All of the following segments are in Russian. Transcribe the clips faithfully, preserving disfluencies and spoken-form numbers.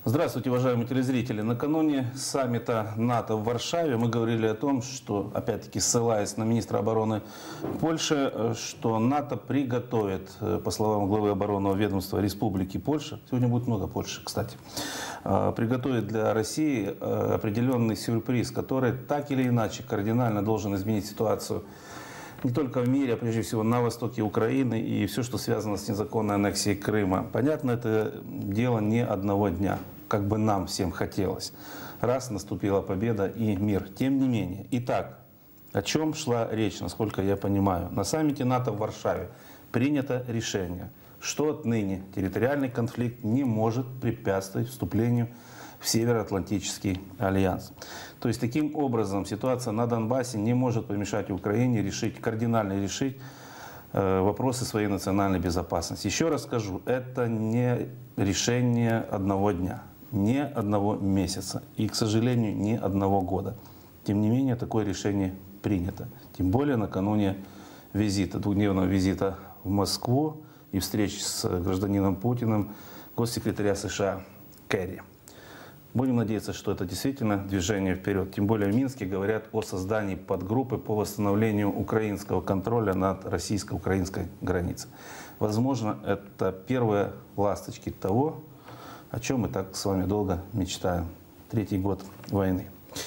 Здравствуйте, уважаемые телезрители. Накануне саммита НАТО в Варшаве мы говорили о том, что, опять-таки, ссылаясь на министра обороны Польши, что НАТО приготовит, по словам главы оборонного ведомства Республики Польша, сегодня будет много Польши, кстати, приготовит для России определенный сюрприз, который так или иначе кардинально должен изменить ситуацию не только в мире, а прежде всего на востоке Украины и все, что связано с незаконной аннексией Крыма. Понятно, это дело не одного дня, как бы нам всем хотелось. Раз наступила победа и мир. Тем не менее. Итак, о чем шла речь, насколько я понимаю? На саммите НАТО в Варшаве принято решение, что отныне территориальный конфликт не может препятствовать вступлению в Североатлантический альянс. То есть, таким образом, ситуация на Донбассе не может помешать Украине решить, кардинально решить э, вопросы своей национальной безопасности. Еще раз скажу, это не решение одного дня, не одного месяца и, к сожалению, не одного года. Тем не менее, такое решение принято. Тем более накануне визита, двухдневного визита в Москву и встречи с гражданином Путиным госсекретаря США Керри. Будем надеяться, что это действительно движение вперед. Тем более в Минске говорят о создании подгруппы по восстановлению украинского контроля над российско-украинской границей. Возможно, это первые ласточки того, о чем мы так с вами долго мечтаем. Третий год войны.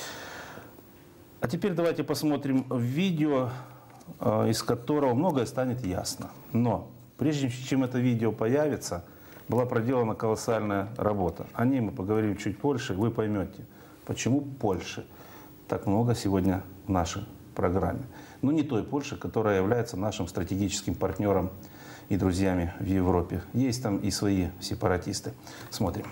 А теперь давайте посмотрим видео, из которого многое станет ясно. Но прежде чем это видео появится, была проделана колоссальная работа. О ней мы поговорим чуть позже, вы поймете, почему Польши так много сегодня в нашей программе. Но не той Польши, которая является нашим стратегическим партнером и друзьями в Европе. Есть там и свои сепаратисты. Смотрим.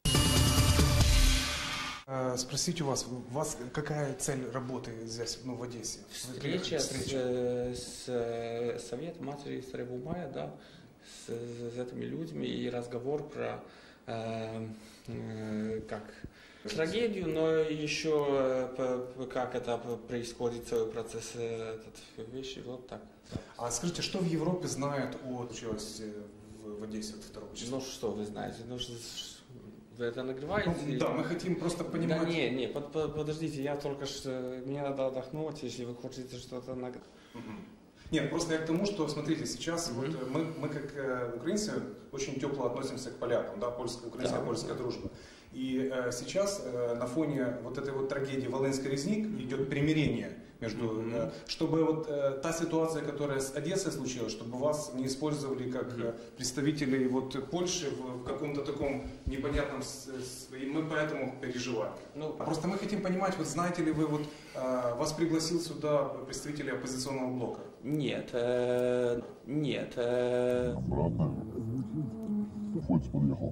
Спросить у вас, у вас какая цель работы здесь, ну, в Одессе? Встреча, Встреча. С, с Советом Матери Старого Мая, да, с, с этими людьми и разговор про э, э, как трагедию, но еще э, как это происходит, целый процесс этот вещи, вот так. А скажите, что в Европе знают о случилось в, в Одессе второго числа? Ну что вы знаете, ну что вы это нагреваете? Ну, да, мы хотим просто понимать. Да не, не, под, под, подождите, я только что, мне надо отдохнуть, если вы хотите что-то нагреть. Нет, просто я к тому, что, смотрите, сейчас Mm-hmm. вот мы, мы как э, украинцы очень тепло относимся к полякам, да, польская, украинская, Да. польская дружба. И э, сейчас э, на фоне вот этой вот трагедии Волынский резник идет примирение между, Mm-hmm. э, чтобы вот э, та ситуация, которая с Одессой случилась, чтобы вас не использовали как э, представителей вот Польши в, в каком-то таком непонятном, с, с, и мы поэтому переживаем. Ну, Просто мы хотим понимать, вот знаете ли вы, вот э, вас пригласил сюда представители оппозиционного блока? Нет, э, нет. Э... Обратно. Хоть подъехал.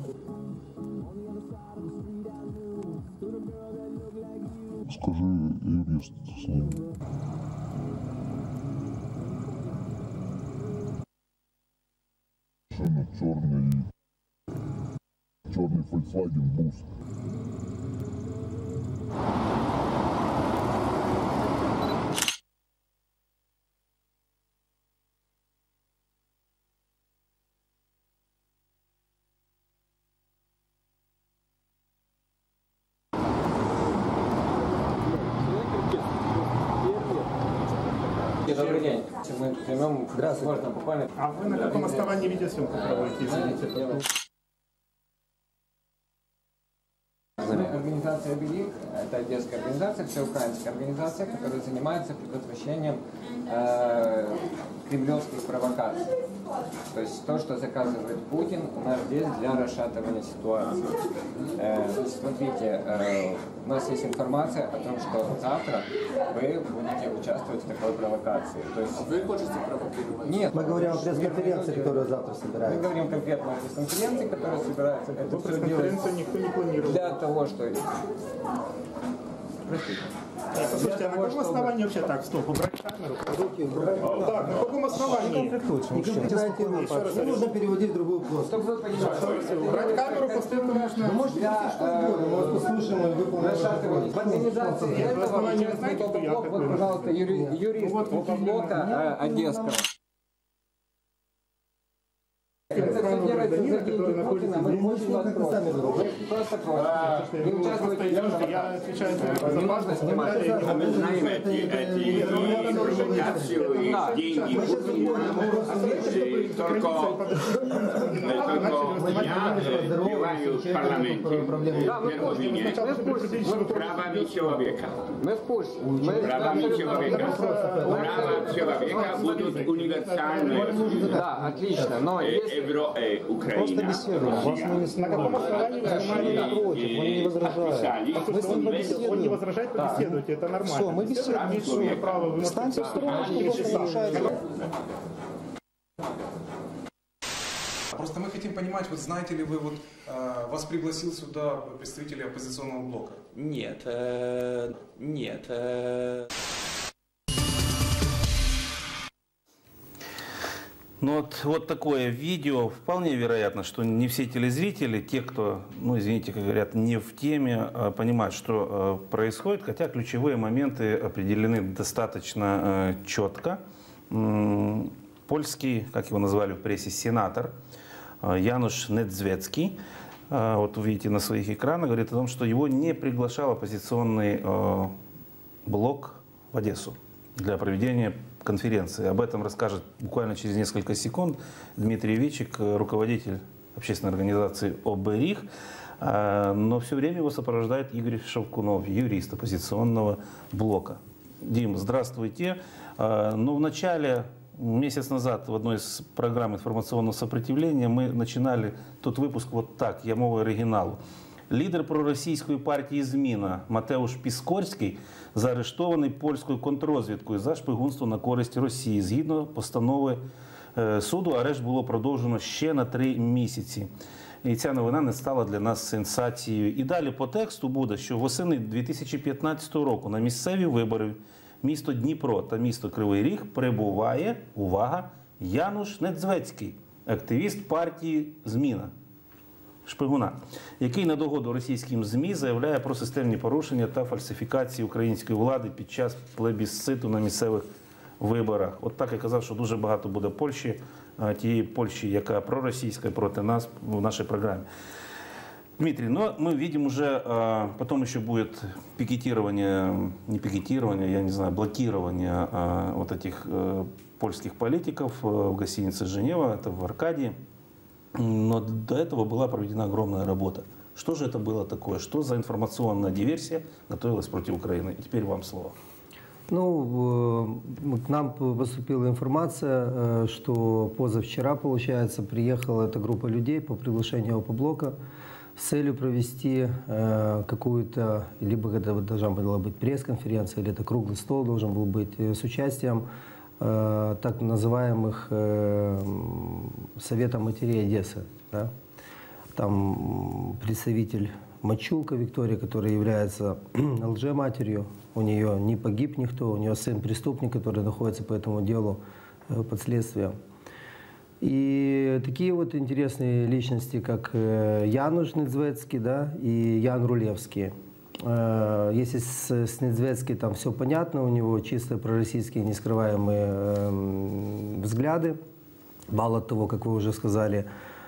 Скажи, юрист с ним. Совершенно черный, черный Volkswagen Bus. Добрый день. Мы примем, можно буквально. А вы на каком основании видеосъемку проводите, извините? Организация «Велик» — это одесская организация, всеукраинская организация, которая занимается предотвращением э, кремлевских провокаций. То есть то, что заказывает Путин, у нас здесь для расшатывания ситуации. Э, смотрите, э, у нас есть информация о том, что завтра вы будете участвовать в такой провокации. То есть Вы хотите провокировать? Нет, Мы говорим о пресс-конференции, которая завтра мы собирается. говорим конкретно о пресс-конференции, которая собирается. Это все делается Пресс-конференцию никто не планирует. для того, что... Простите. Слушайте, а на каком основании вообще так, стоп, убрать камеру? Так, на каком основании? Не нужно переводить в другую плоскость. Чтобы вы понимали, Убрать камеру, после этого нужно... Вы можете для что угодно, мы вас послушаем и выполним. расшатывания. В организации Нет, этого основания участвует знаете, кто я Опоблок. такой? Вот, пожалуйста, юри- юрист Вот, вот, Опоблока э, Одесского. Это делается за деньги Путина, мы можем вас просим. Вы просто просите. Не участвуйте в этом. Я отвечаю за Не нужно снимать. А мы знаем эти, эти провокацию и деньги Путина. Только, только я бываю в парламенте первый правами человека. Мы в курсе. Правами человека. Права человека будут универсальны. Да, отлично. Но есть... Евро, э, Украина, На каком основании вы против? Он не возражает. Он не возражает, побеседуйте, это нормально. Все, мы беседуем. Право, вы Встаньте в сторону, чтобы решать. Просто мы хотим понимать, вот знаете ли вы, вот э, вас пригласил сюда представители оппозиционного блока? Нет, э, нет. Э... Ну вот, вот такое видео. Вполне вероятно, что не все телезрители, те, кто, ну извините, как говорят, не в теме, понимают, что происходит, хотя ключевые моменты определены достаточно четко. Польский, как его назвали в прессе, сенатор Януш Недзвецкий, вот увидите на своих экранах, говорит о том, что его не приглашал оппозиционный блок в Одессу для проведения конференции. Об этом расскажет буквально через несколько секунд Дмитрий Вичик, руководитель общественной организации ОБРИХ. Но все время его сопровождает Игорь Шевкунов, юрист оппозиционного блока. Дим, здравствуйте. Но в начале, месяц назад, в одной из программ информационного сопротивления мы начинали тот выпуск вот так, я мову оригіналу. Лідер проросійської партії «Зміна» Матеуш Піскорський заарештований польською контррозвідкою за шпигунство на користь Росії. Згідно постанови суду, арешт було продовжено ще на три місяці. І ця новина не стала для нас сенсацією. І далі по тексту буде, що восени дві тисячі п'ятнадцятого року на місцеві вибори місто Дніпро та місто Кривий Ріг прибуває, увага, Януш Недзвецький, активіст партії «Зміна», шпигуна, який на догоду російським ЗМІ заявляє про системні порушення та фальсифікації української влади під час плебісциту на місцевих виборах. От так я казав, що дуже багато буде Польщі, тієї Польщі, яка проросійська проти нас в нашій програмі. Дмитрий, но мы видим уже, потом еще будет пикетирование, не пикетирование, я не знаю, блокирование вот этих польских политиков в гостинице «Женева», это в Аркадии. Но до этого была проведена огромная работа. Что же это было такое? Что за информационная диверсия готовилась против Украины? И теперь вам слово. Ну, к нам поступила информация, что позавчера, получается, приехала эта группа людей по приглашению Опоблока с целью провести какую-то, либо это должна была быть пресс-конференция, или это круглый стол должен был быть, с участием так называемых Совета матерей Одессы. Да? Там представитель Мачулка Виктория, которая является лжематерью. У нее не погиб никто, у нее сын преступник, который находится по этому делу под следствием. И такие вот интересные личности, как Януш Недзвецкий, да, и Ян Рулевский. Если с, с Недзвецким там все понятно, у него чисто пророссийские нескрываемые э, взгляды. Мало того, как вы уже сказали,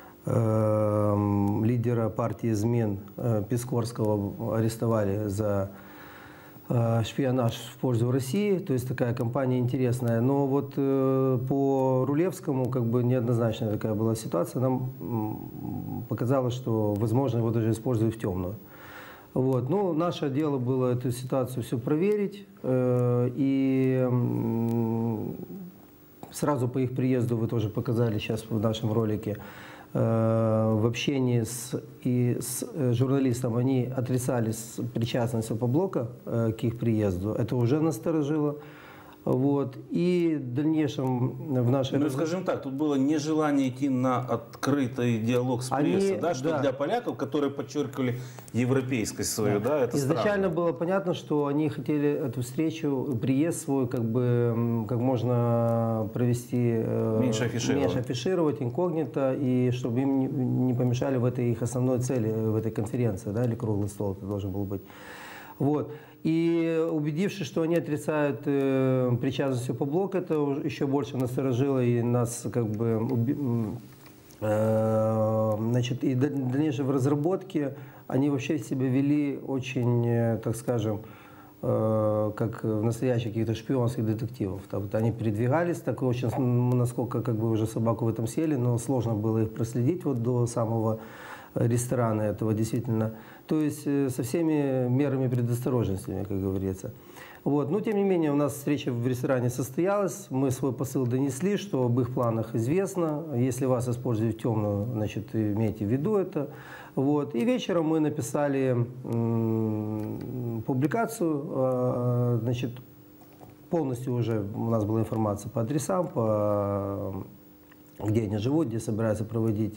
э, лидера партии «Змин» э, Пискорского арестовали за э, шпионаж в пользу России. То есть такая кампания интересная. Но вот э, по Рулевскому как бы неоднозначная такая была ситуация. Нам м, показалось, что, возможно, его даже используют в темную. Вот. Ну, наше дело было эту ситуацию все проверить, э, и э, сразу по их приезду, вы тоже показали сейчас в нашем ролике, э, в общении с, и с журналистом они отрицали причастность Опоблока э, к их приезду. Это уже насторожило. Вот. И в дальнейшем в нашей... Ну, скажем так, тут было нежелание идти на открытый диалог с прессой, Они, да, что да. для поляков, которые подчеркивали европейскость свою, да, да это изначально странно. было понятно, что они хотели эту встречу, приезд свой, как бы, как можно провести... Меньше афишировать. Меньше афишировать, инкогнито, и чтобы им не, не помешали в этой их основной цели, в этой конференции, да, или круглый стол это должен был быть. Вот. И убедившись, что они отрицают э, причастность Опоблока, это еще больше насторожило и нас как бы Значит, и дальнейшее в разработке они вообще себя вели очень, так скажем, как в настоящих каких-то шпионских детективов. Там, они передвигались так очень, насколько как бы уже собаку в этом съели, но сложно было их проследить вот до самого ресторана этого действительно. То есть со всеми мерами предосторожности, как говорится. Вот. Но тем не менее у нас встреча в ресторане состоялась, мы свой посыл донесли, что об их планах известно. Если вас используют в темную, значит, имейте в виду это. Вот. И вечером мы написали публикацию, значит, полностью уже у нас была информация по адресам, по, где они живут, где собираются проводить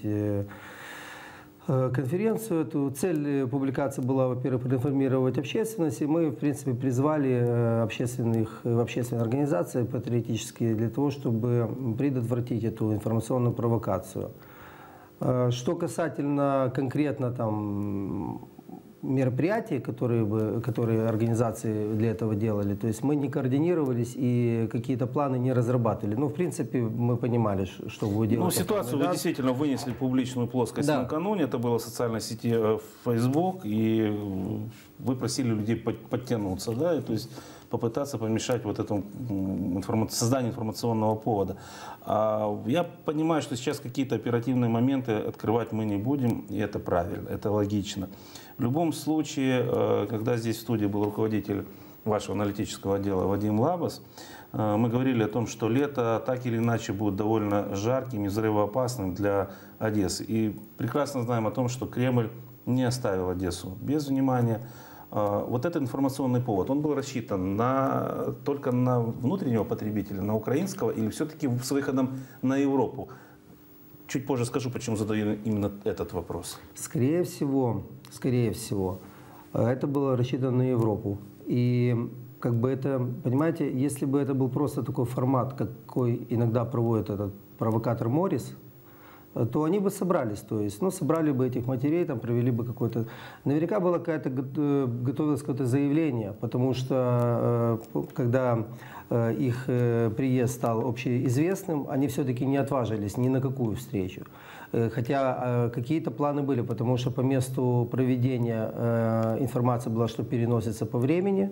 конференцию. Эту цель публикации была, во-первых, проинформировать общественность, и мы, в принципе, призвали общественных, общественные организации патриотические для того, чтобы предотвратить эту информационную провокацию. Что касательно конкретно там мероприятий, которые, бы, которые организации для этого делали, то есть мы не координировались и какие-то планы не разрабатывали. Ну, в принципе, мы понимали, что вы делаете. Ну, ситуацию вы действительно вынесли в публичную плоскость да. накануне. Это было в социальной сети Facebook, и вы просили людей подтянуться, да, и, то есть попытаться помешать вот этому информа... созданию информационного повода. А я понимаю, что сейчас какие-то оперативные моменты открывать мы не будем, и это правильно, это логично. В любом случае, когда здесь в студии был руководитель вашего аналитического отдела Вадим Лабас, мы говорили о том, что лето так или иначе будет довольно жарким и взрывоопасным для Одессы. И прекрасно знаем о том, что Кремль не оставил Одессу без внимания. Вот этот информационный повод, он был рассчитан на, только на внутреннего потребителя, на украинского, или все-таки с выходом на Европу? Чуть позже скажу, почему задаю именно этот вопрос. Скорее всего, скорее всего, это было рассчитано на Европу. И как бы это, понимаете, если бы это был просто такой формат, какой иногда проводит этот провокатор Моррис, то они бы собрались, то есть, ну, собрали бы этих матерей, там, провели бы какой-то... Наверняка было какое-то, готовилось какое-то заявление, потому что, когда их приезд стал общеизвестным, они все-таки не отважились ни на какую встречу. Хотя какие-то планы были, потому что по месту проведения информация была, что переносится по времени.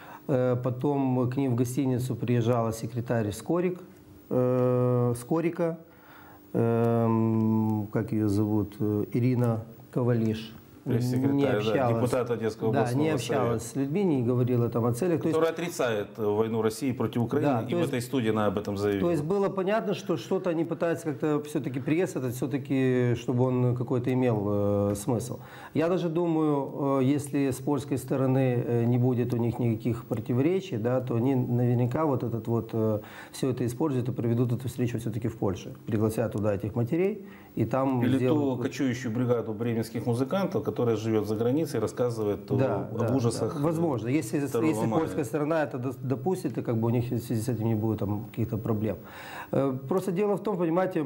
Потом к ним в гостиницу приезжала секретарь Скорик, Скорика, как ее зовут, Ирина Ковалиш. Не общалась, депутат Одесского областного да, не общалась совета. с людьми, не говорила там о целях. Которая есть, отрицает войну России против Украины, да, и в этой студии она об этом заявила. То есть было понятно, что что-то они пытаются как-то все-таки приезд этот, все-таки, чтобы он какой-то имел э, смысл. Я даже думаю, э, если с польской стороны э, не будет у них никаких противоречий, да, то они наверняка вот этот вот э, все это используют и проведут эту встречу все-таки в Польше. Пригласят туда этих матерей и там... Или сделают... ту кочующую бригаду бременских музыкантов, которая живет за границей и рассказывает да, об да, ужасах. Да. Возможно, если, если польская сторона это допустит, то как бы у них в связи с этим не будет там каких-то проблем. Просто дело в том, понимаете,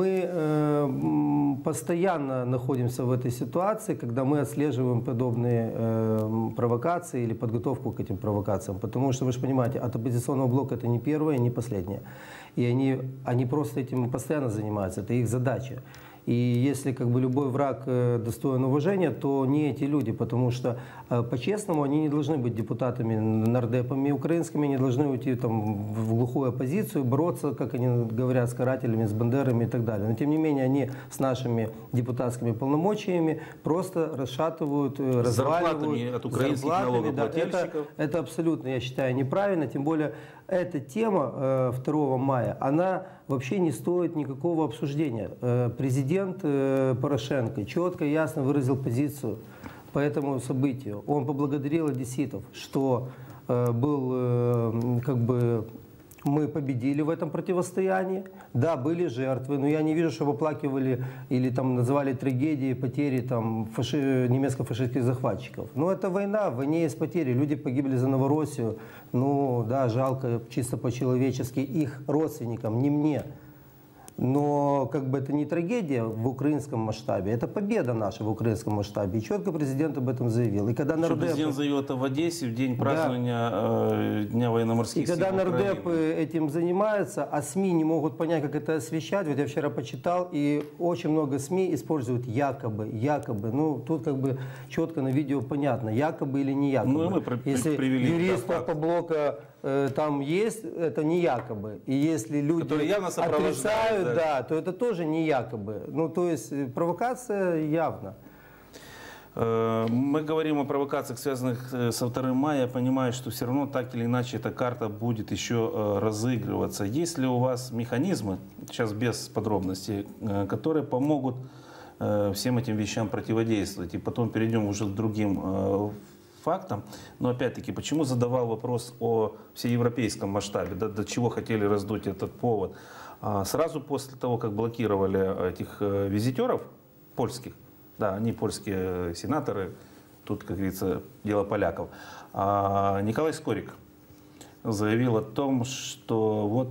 мы постоянно находимся в этой ситуации, когда мы отслеживаем подобные провокации или подготовку к этим провокациям. Потому что, вы же понимаете, от оппозиционного блока это не первое, не последнее. И они, они просто этим постоянно занимаются, это их задача. И если как бы любой враг достоин уважения, то не эти люди, потому что по-честному они не должны быть депутатами, нардепами украинскими, не должны уйти там, в глухую оппозицию, бороться, как они говорят, с карателями, с бандерами и так далее. Но тем не менее они с нашими депутатскими полномочиями просто расшатывают, разваливают. От украинских налогоплательщиков. Да, это, это абсолютно, я считаю, неправильно, тем более эта тема второго мая, она вообще не стоит никакого обсуждения. Президент Порошенко четко и ясно выразил позицию по этому событию. Он поблагодарил одесситов, что был как бы... Мы победили в этом противостоянии. Да, были жертвы, но я не вижу, чтобы оплакивали или там называли трагедией потери там, фаши... немецко-фашистских захватчиков. Но это война, в войне есть потери. Люди погибли за Новороссию. Ну да, жалко, чисто по-человечески их родственникам, не мне. Но как бы это не трагедия в украинском масштабе, это победа наша в украинском масштабе. И четко президент об этом заявил. И когда Нардеп... Президент заявил это в Одессе в день празднования да. э, Дня военно-морских сил. И когда Нардеп этим занимается, а СМИ не могут понять, как это освещать. Вот я вчера почитал, и очень много СМИ используют якобы, якобы. Ну, тут как бы четко на видео понятно, якобы или не якобы. Ну, мы при... Если привели юрист Опоблока э, там есть, это не якобы. И если люди отрицают, да. да, то это тоже не якобы. Ну, то есть провокация явно. Мы говорим о провокациях, связанных со вторым мая. Я понимаю, что все равно так или иначе эта карта будет еще разыгрываться. Есть ли у вас механизмы, сейчас без подробностей, которые помогут всем этим вещам противодействовать? И потом перейдем уже к другим фактам. Но опять-таки, почему задавал вопрос о всеевропейском масштабе, до, до чего хотели раздуть этот повод? Сразу после того, как блокировали этих визитеров польских, да, они польские сенаторы, тут, как говорится, дело поляков, Николай Скорик заявил о том, что вот,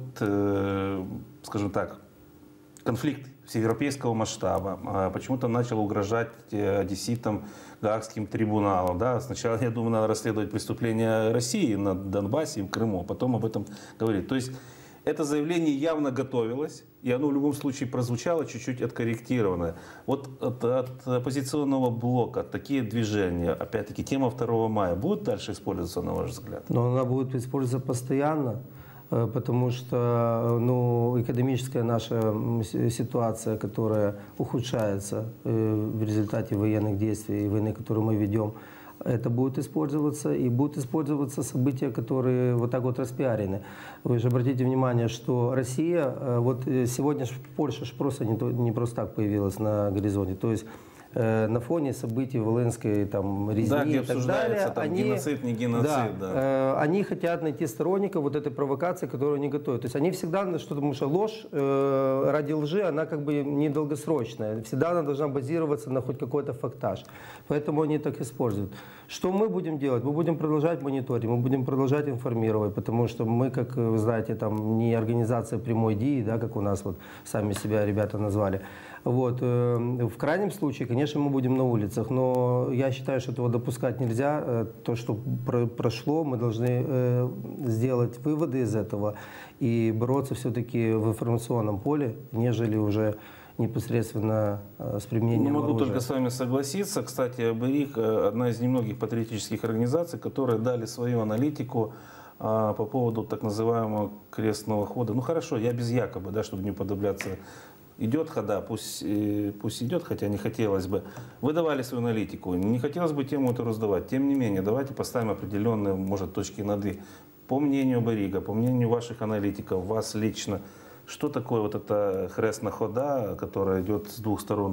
скажем так, конфликт всеевропейского масштаба почему-то начал угрожать одесситам Гаагским трибуналом. Да? Сначала, я думаю, надо расследовать преступления России на Донбассе и в Крыму, а потом об этом говорить. То есть это заявление явно готовилось, и оно в любом случае прозвучало чуть-чуть откорректированное. Вот от, от оппозиционного блока такие движения, опять-таки, тема второго мая будет дальше использоваться, на ваш взгляд? Но она будет использоваться постоянно, потому что ну, экономическая наша ситуация, которая ухудшается в результате военных действий и войны, которую мы ведем, это будет использоваться, и будут использоваться события, которые вот так вот распиарены. Вы же обратите внимание, что Россия, вот сегодня Польша просто не, не просто так появилась на горизонте, то есть э, на фоне событий Волынской там, резни да, и так далее, там, они, геноцид, не геноцид, да, да. Э, они хотят найти сторонников вот этой провокации, которую они готовят. То есть они всегда, что, потому что ложь э, ради лжи, она как бы недолгосрочная. Всегда она должна базироваться на хоть какой-то фактаж. Поэтому они так используют. Что мы будем делать? Мы будем продолжать мониторить, мы будем продолжать информировать, потому что мы, как вы знаете, там не организация прямой ДИИ, да, как у нас вот сами себя ребята назвали. Вот. В крайнем случае, конечно, мы будем на улицах, но я считаю, что этого допускать нельзя. То, что прошло, мы должны сделать выводы из этого и бороться все-таки в информационном поле, нежели уже непосредственно с применением Не могу оружия. только с вами согласиться. Кстати, АБЭРИХ – одна из немногих патриотических организаций, которые дали свою аналитику а, по поводу так называемого крестного хода. Ну хорошо, я без якобы, да, чтобы не уподобляться. Идет хода, пусть, пусть идет, хотя не хотелось бы. Вы давали свою аналитику, не хотелось бы тему эту раздавать. Тем не менее, давайте поставим определенные, может, точки над «и». По мнению АБЭРИХа, по мнению ваших аналитиков, вас лично, что такое вот эта хрестная хода, которая идет с двух сторон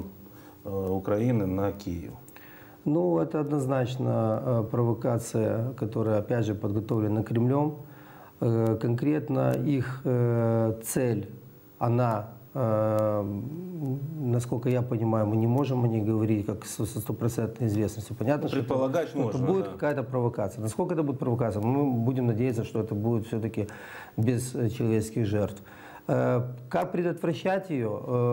Украины на Киев? Ну, это однозначно провокация, которая, опять же, подготовлена Кремлем. Конкретно их цель, она, насколько я понимаю, мы не можем о ней говорить как со стопроцентной известностью. Понятно, что, Предполагать что можно, это будет да. какая-то провокация. Насколько это будет провокация? Мы будем надеяться, что это будет все-таки без человеческих жертв. Как предотвращать ее?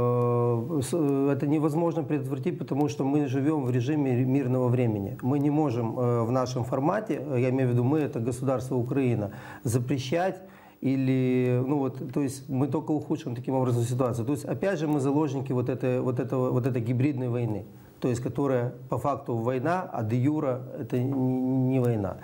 Это невозможно предотвратить, потому что мы живем в режиме мирного времени. Мы не можем в нашем формате, я имею в виду мы, это государство Украина, запрещать или, ну вот, то есть мы только ухудшим таким образом ситуацию. То есть опять же мы заложники вот этой, вот этого, вот этой гибридной войны, то есть которая по факту война, а де юра это не война.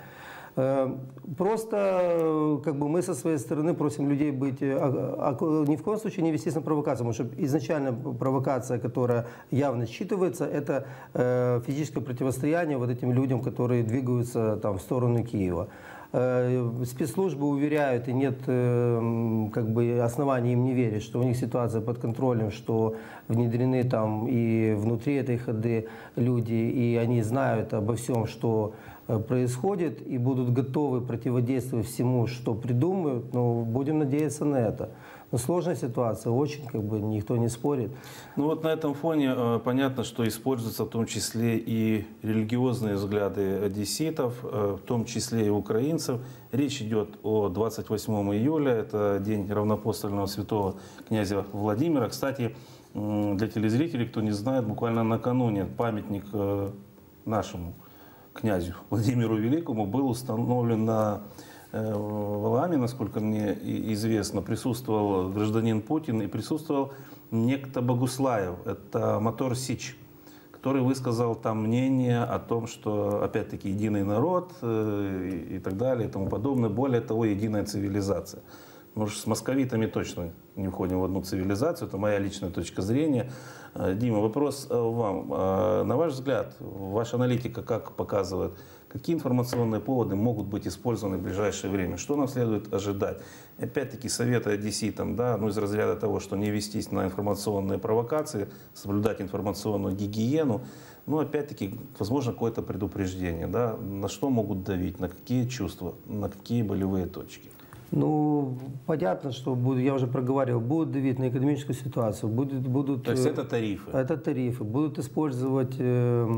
Просто как бы мы со своей стороны просим людей быть, а, а, ни в коем случае не вестись на провокацию, потому что изначально провокация, которая явно считывается, это э, физическое противостояние вот этим людям, которые двигаются там, в сторону Киева. Э, спецслужбы уверяют, и нет э, как бы оснований им не верить, что у них ситуация под контролем, что внедрены там и внутри этой ходы люди, и они знают обо всем, что происходит, и будут готовы противодействовать всему, что придумают, но будем надеяться на это. Но сложная ситуация, очень, как бы, никто не спорит. Ну вот на этом фоне э, понятно, что используются в том числе и религиозные взгляды одесситов, э, в том числе и украинцев. Речь идет о двадцать восьмом июля, это день равноапостольного святого князя Владимира. Кстати, э, для телезрителей, кто не знает, буквально накануне памятник э, нашему князю Владимиру Великому был установлен на э, Валааме, насколько мне известно. Присутствовал гражданин Путин и присутствовал некто Богуслаев, это Мотор Сич, который высказал там мнение о том, что опять-таки единый народ э, и, и так далее и тому подобное. Более того, единая цивилизация. Может, с московитами точно не входим в одну цивилизацию, это моя личная точка зрения. Дима, вопрос вам. На ваш взгляд, ваша аналитика как показывает, какие информационные поводы могут быть использованы в ближайшее время? Что нам следует ожидать? Опять-таки, советы одесситам, да, ну, из разряда того, что не вестись на информационные провокации, соблюдать информационную гигиену, ну, опять-таки, возможно, какое-то предупреждение, да, на что могут давить, на какие чувства, на какие болевые точки? Ну, понятно, что будут, я уже проговаривал, будут давить на экономическую ситуацию, будут, будут. То есть это тарифы? Это тарифы. Будут использовать э,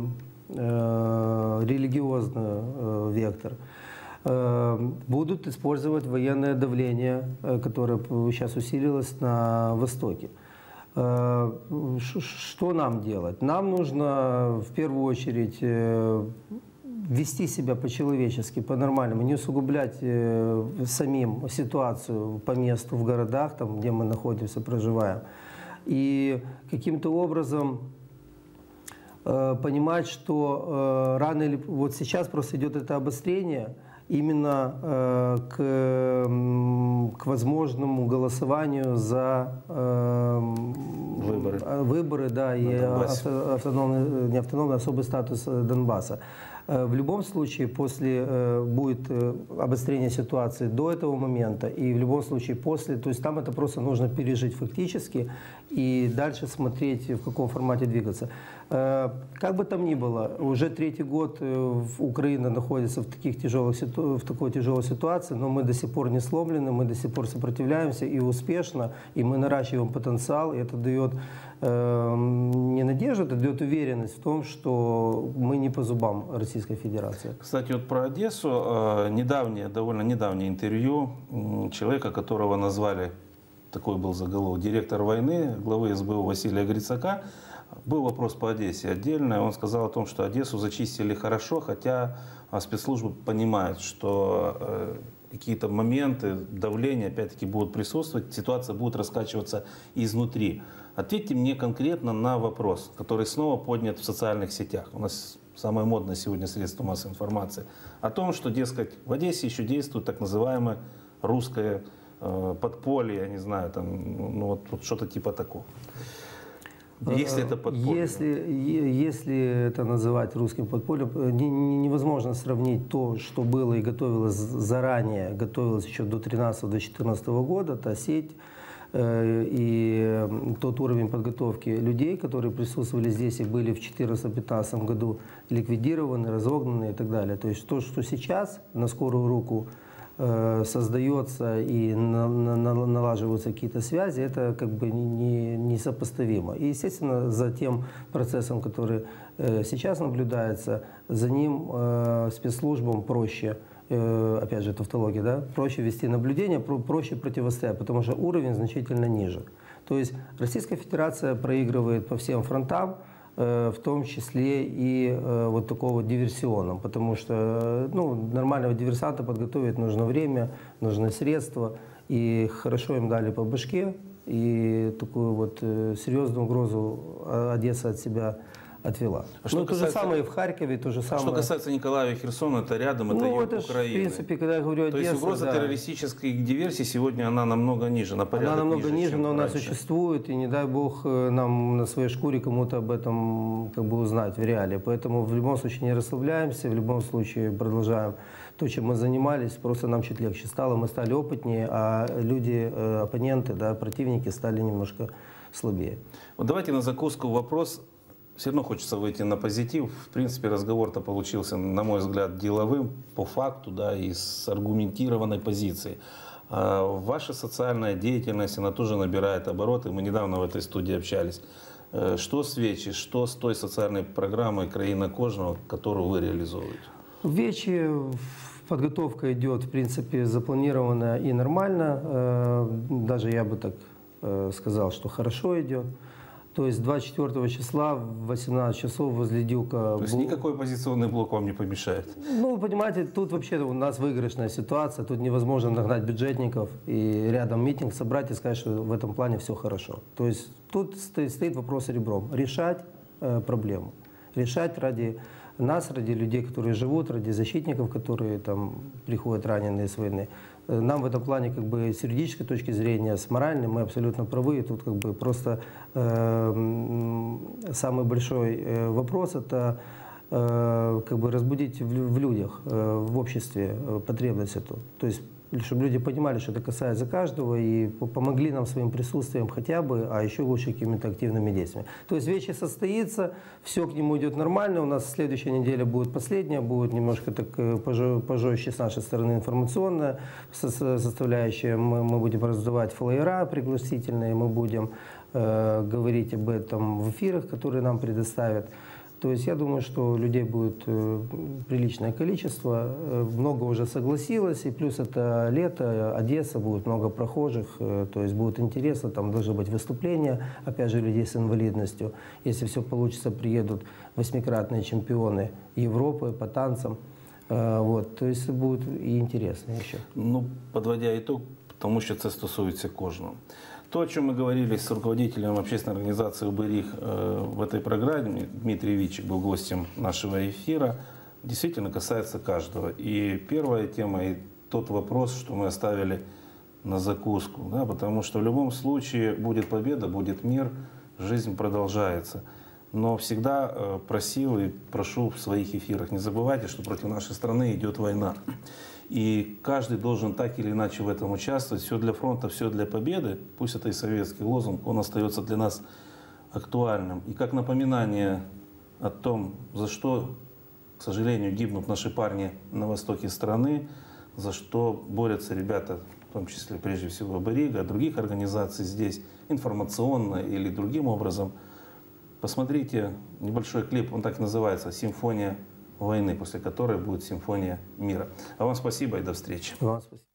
э, религиозный э, вектор. Э, будут использовать военное давление, э, которое сейчас усилилось на Востоке. Э, что нам делать? Нам нужно в первую очередь э, вести себя по-человечески, по-нормальному, не усугублять э, самим ситуацию по месту в городах, там, где мы находимся, проживаем. И каким-то образом э, понимать, что э, рано или вот сейчас просто идет это обострение именно э, к, к возможному голосованию за э, выборы, выборы, да, и авто, автономный, не автономный, особый статус Донбасса. В любом случае, после будет обострение ситуации до этого момента, и в любом случае после, то есть там это просто нужно пережить фактически и дальше смотреть, в каком формате двигаться. Как бы там ни было, уже третий год Украина находится в, таких тяжелых, в такой тяжелой ситуации, но мы до сих пор не сломлены, мы до сих пор сопротивляемся и успешно, и мы наращиваем потенциал, и это дает не надежду, это дает уверенность в том, что мы не по зубам Российской Федерации. Кстати, вот про Одессу, недавнее, довольно недавнее интервью человека, которого назвали, такой был заголовок, директор войны, главы СБУ Василия Грицака. Был вопрос по Одессе отдельно, он сказал о том, что Одессу зачистили хорошо, хотя спецслужбы понимают, что какие-то моменты давления опять-таки будут присутствовать, ситуация будет раскачиваться изнутри. Ответьте мне конкретно на вопрос, который снова поднят в социальных сетях. У нас самое модное сегодня средство массовой информации. О том, что, дескать, в Одессе еще действует так называемое русское э, подполье, я не знаю, там, ну, вот, вот что-то типа такого. Если это подполье. Если, если это называть русским подпольем, не, не, невозможно сравнить то, что было и готовилось заранее, готовилось еще до две тысячи тринадцатого — две тысячи четырнадцатого года, та сеть э, и тот уровень подготовки людей, которые присутствовали здесь и были в две тысячи четырнадцатом — две тысячи пятнадцатом году ликвидированы, разогнаны и так далее. То есть то, что сейчас на скорую руку создается и на, на, налаживаются какие-то связи, это как бы не, несопоставимо. И, естественно, за тем процессом, который э, сейчас наблюдается, за ним э, спецслужбам проще, э, опять же, тавтология, да, проще вести наблюдение, про, проще противостоять, потому что уровень значительно ниже. То есть Российская Федерация проигрывает по всем фронтам, в том числе и э, вот такого диверсионном, потому что ну, нормального диверсанта подготовить нужно время, нужны средства, и хорошо им дали по башке, и такую вот э, серьезную угрозу Одесса от себя отвела. А ну, то же самое и в Харькове, то же самое. Что касается Николаева и Херсона, это рядом, это ну, юг это Украины. В принципе, когда я говорю Одесса, то есть угроза да. террористической диверсии сегодня она намного ниже, на порядок Она намного ниже, ниже, но она раньше. существует, и не дай бог нам на своей шкуре кому-то об этом как бы узнать в реале. Поэтому в любом случае не расслабляемся, в любом случае продолжаем то, чем мы занимались, просто нам чуть легче стало, мы стали опытнее, а люди, оппоненты, да, противники стали немножко слабее. Вот давайте на закуску вопрос. Все равно хочется выйти на позитив. В принципе, разговор-то получился, на мой взгляд, деловым, по факту, да, и с аргументированной позицией. А ваша социальная деятельность, она тоже набирает обороты. Мы недавно в этой студии общались. Что с Вечи, что с той социальной программой «Краина кожного», которую вы реализовываете? В Вечи подготовка идет, в принципе, запланирована и нормально. Даже я бы так сказал, что хорошо идет. То есть двадцать четвёртого числа в восемнадцать часов возле Дюка... То есть никакой оппозиционный блок вам не помешает? Ну, понимаете, тут вообще у нас выигрышная ситуация, тут невозможно нагнать бюджетников и рядом митинг собрать и сказать, что в этом плане все хорошо. То есть тут стоит, стоит вопрос ребром. Решать э, проблему. Решать ради нас, ради людей, которые живут, ради защитников, которые там приходят раненые с войны. Нам в этом плане, как бы, с юридической точки зрения, с моральной, мы абсолютно правы. И тут, как бы, просто э, самый большой э, вопрос – это э, как бы разбудить в, в людях, э, в обществе э, потребность эту. То есть, чтобы люди понимали, что это касается каждого, и помогли нам своим присутствием хотя бы, а еще лучше какими-то активными действиями. То есть вечер состоится, все к нему идет нормально, у нас следующая неделя будет последняя, будет немножко так пожестче с нашей стороны информационная составляющая. Мы, мы будем раздавать флайера пригласительные, мы будем э, говорить об этом в эфирах, которые нам предоставят. То есть я думаю, что людей будет э, приличное количество, э, много уже согласилось, и плюс это лето, Одесса, будет много прохожих, э, то есть будет интересно, там должны быть выступления, опять же, людей с инвалидностью. Если все получится, приедут восьмикратные чемпионы Европы по танцам, э, вот, то есть будет и интересно еще. Ну, подводя итог, тому що це стосується кожного. То, о чем мы говорили с руководителем общественной организации «Уберих» в этой программе, Дмитрий Вичик был гостем нашего эфира, действительно касается каждого. И первая тема, и тот вопрос, что мы оставили на закуску, да, потому что в любом случае будет победа, будет мир, жизнь продолжается. Но всегда просил и прошу в своих эфирах, не забывайте, что против нашей страны идет война. И каждый должен так или иначе в этом участвовать. Все для фронта, все для победы. Пусть это и советский лозунг, он остается для нас актуальным. И как напоминание о том, за что, к сожалению, гибнут наши парни на востоке страны, за что борются ребята, в том числе прежде всего Берига, других организаций здесь, информационно или другим образом. Посмотрите небольшой клип, он так и называется «Симфония войны», после которой будет симфония мира. А вам спасибо и до встречи. Вам спасибо.